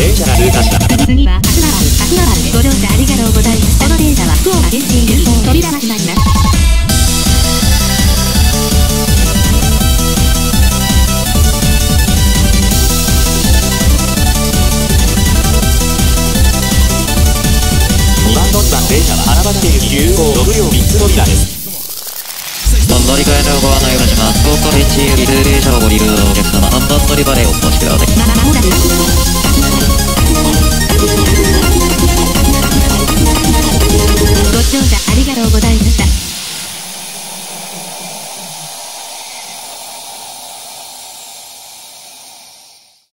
電車が通過した。 次は秋葉原でご乗車ありがとうございます。この電車は福岡県新流行扉が閉まります。 電車は花畑行き9号6両3つ乗り場です。 お乗り換えのご案内をします。福岡県新行き通電車をご利用のお客様、3番乗り場でお越しください。